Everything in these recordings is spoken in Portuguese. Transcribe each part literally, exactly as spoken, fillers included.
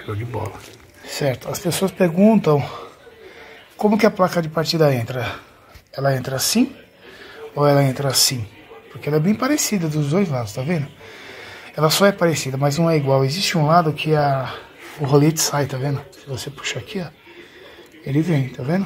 Show de bola. Certo, as pessoas perguntam como que a placa de partida entra. Ela entra assim ou ela entra assim? Porque ela é bem parecida dos dois lados, tá vendo? Ela só é parecida, mas não é igual. Existe um lado que a, o rolete sai, tá vendo? Se você puxar aqui, ó, ele vem, tá vendo?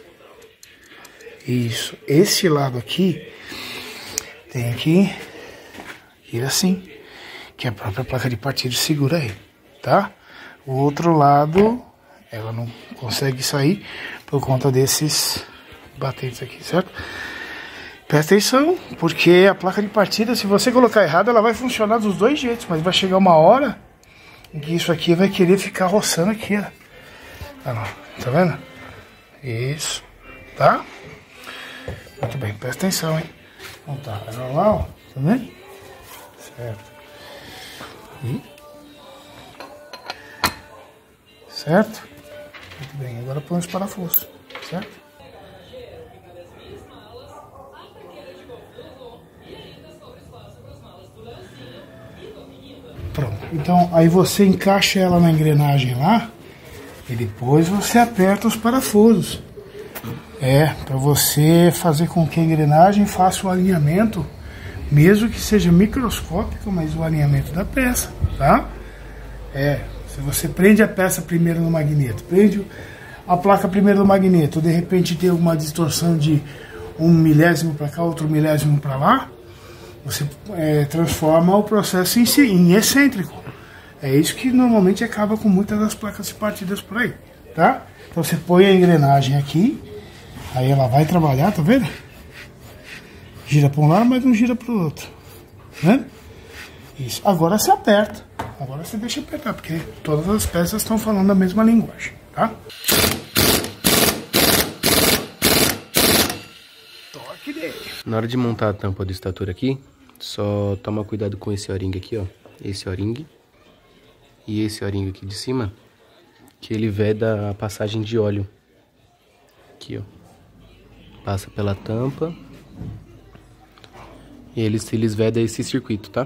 Isso. Esse lado aqui tem que ir assim, que a própria placa de partida segura aí, tá? O outro lado, ela não consegue sair por conta desses batentes aqui, certo? Presta atenção, porque a placa de partida, se você colocar errado, ela vai funcionar dos dois jeitos, mas vai chegar uma hora em que isso aqui vai querer ficar roçando aqui, ó. Tá vendo? Isso, tá? Muito bem, presta atenção, hein? Então tá, é normal, tá vendo? Certo. E... certo? Muito bem, agora põe os parafusos, certo? Pronto, então aí você encaixa ela na engrenagem lá e depois você aperta os parafusos. É, para você fazer com que a engrenagem faça o alinhamento, mesmo que seja microscópico, mas o alinhamento da peça, tá? É, se você prende a peça primeiro no magneto, prende a placa primeiro no magneto, de repente tem alguma distorção de um milésimo para cá, outro milésimo para lá, você é, transforma o processo em, si, em excêntrico. É isso que normalmente acaba com muitas das placas de partidas por aí, tá? Então você põe a engrenagem aqui, aí ela vai trabalhar, tá vendo? Gira para um lado, mas não gira para o outro, né? Isso. Agora você aperta. Agora você deixa apertar, porque todas as peças estão falando a mesma linguagem, tá? Toque dele. Na hora de montar a tampa do estator aqui, só toma cuidado com esse O-ring aqui, ó. Esse O-ring e esse O-ring aqui de cima, que ele veda a passagem de óleo. Aqui, ó. Passa pela tampa e eles, eles vedam esse circuito, tá?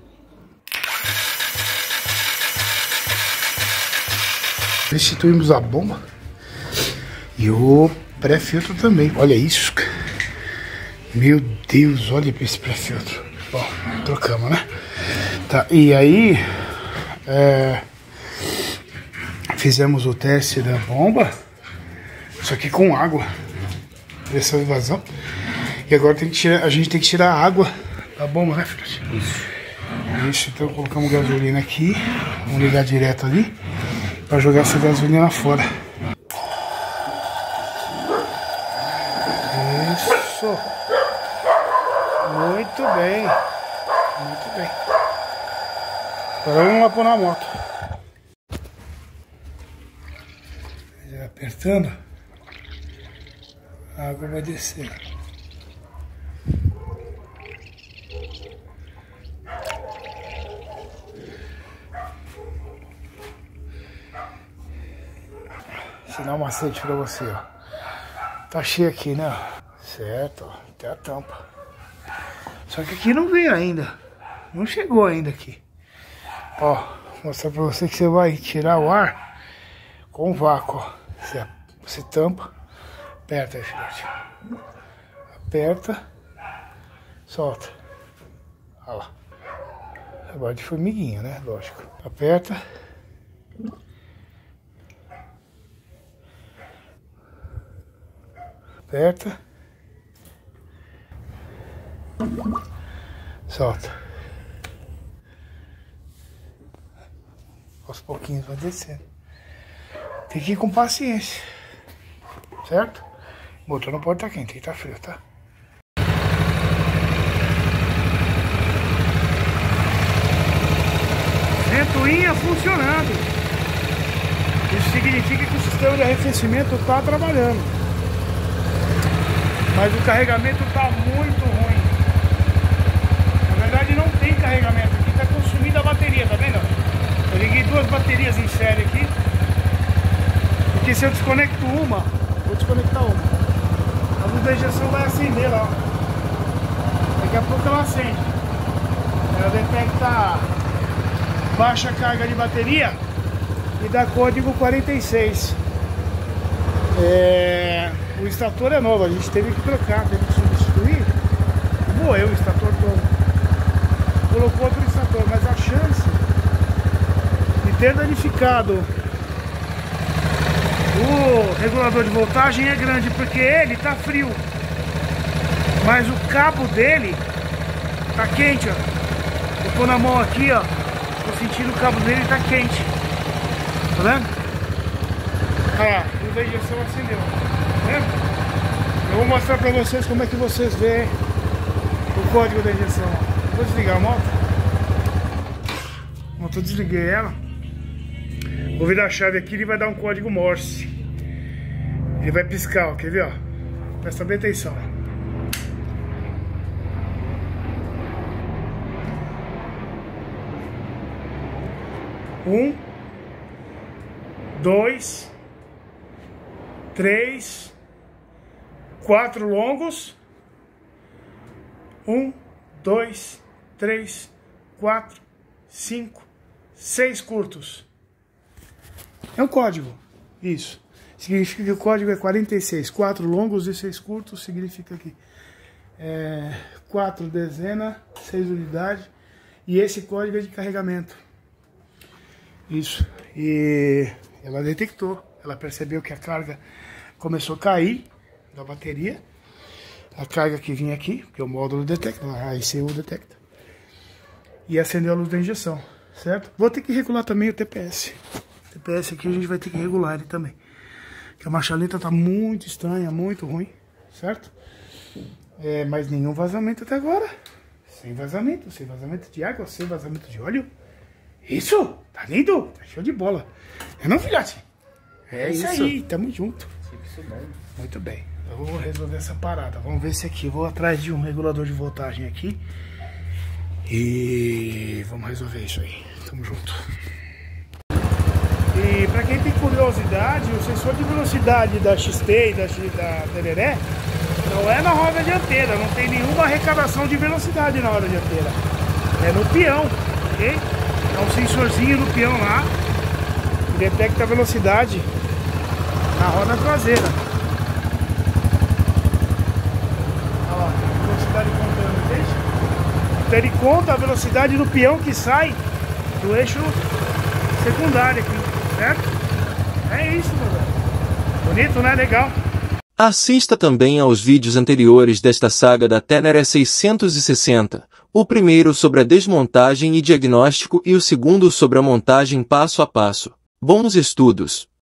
Substituímos a bomba e o pré-filtro também. Olha isso. Meu Deus, olha para esse pré-filtro. Bom, trocamos, né? Tá, e aí é, fizemos o teste da bomba, só que com água, pressão e vazão. E agora tem que tirar, a gente tem que tirar a água da bomba, né, filho? Isso. Isso, então colocamos gasolina aqui, vamos ligar direto ali para jogar essa gasolina fora. Isso. Muito bem. Muito bem. Agora vamos lá pôr na moto. Apertando, a água vai descer. Ensinar um macete pra você, ó. Tá cheio aqui, né? Certo, ó. Tem a tampa. Só que aqui não veio ainda. Não chegou ainda aqui. Ó, vou mostrar pra você que você vai tirar o ar com vácuo, ó. Você, você tampa, aperta aí, filhote. Aperta, solta. Olha lá. Agora de formiguinha, né? Lógico. Aperta. Aperta. Solta. Aos pouquinhos vai descendo. Tem que ir com paciência. Certo? O motor não pode estar quente, tem que estar frio, tá? Ventoinha funcionando. Isso significa que o sistema de arrefecimento está trabalhando. Mas o carregamento está muito ruim. Na verdade não tem carregamento aqui, está consumindo a bateria, tá vendo? Eu liguei duas baterias em série aqui. Porque se eu desconecto uma, vou desconectar uma, a luz da injeção vai acender lá. Daqui a pouco ela acende. Ela detecta baixa carga de bateria, e dá código quarenta e seis. É, o estator é novo, a gente teve que trocar, teve que substituir. Moeu o estator todo. Colocou outro estator, mas a chance de ter danificado o regulador de voltagem é grande, porque ele tá frio, mas o cabo dele tá quente, ó. Eu tô na mão aqui, ó. Tô sentindo o cabo dele tá quente. Tá vendo? Ah, o da injeção acendeu. Tá vendo? Eu vou mostrar pra vocês como é que vocês veem o código da injeção. Vou desligar a moto. A moto eu desliguei ela. Vou virar a chave aqui e ele vai dar um código Morse. Ele vai piscar, ó. Quer ver, ó? Presta bem atenção. Um, dois, três, quatro longos. Um, dois, três, quatro, cinco, seis curtos. É um código. Isso. Significa que o código é quarenta e seis. quatro longos e seis curtos. Significa que é quatro dezena, seis unidades. E esse código é de carregamento. Isso. E ela detectou. Ela percebeu que a carga começou a cair da bateria. A carga que vinha aqui, que é o módulo detecta, a I C U detecta. E acendeu a luz da injeção, certo? Vou ter que regular também o T P S. O T P S aqui a gente vai ter que regular ele também. Porque a marcha lenta tá muito estranha, muito ruim, certo? É, mas nenhum vazamento até agora. Sem vazamento, sem vazamento de água, sem vazamento de óleo. Isso, tá lindo, tá show de bola. É não, filhote? É, é isso, isso aí, tamo junto. Muito bem, eu vou resolver essa parada. Vamos ver se aqui, eu vou atrás de um regulador de voltagem aqui. E vamos resolver isso aí, tamo junto. E pra quem tem curiosidade, o sensor de velocidade da X T e da, da Tereré não é na roda dianteira, não tem nenhuma arrecadação de velocidade na roda dianteira. É no peão, ok? É um sensorzinho no peão lá que detecta a velocidade na roda traseira. Olha lá, a velocidade contando, veja. Então ele conta a velocidade do peão que sai do eixo secundário aqui, certo? É isso, meu velho. Bonito, né? Legal. Assista também aos vídeos anteriores desta saga da Tenere seiscentos e sessenta, o primeiro sobre a desmontagem e diagnóstico e o segundo sobre a montagem passo a passo. Bons estudos!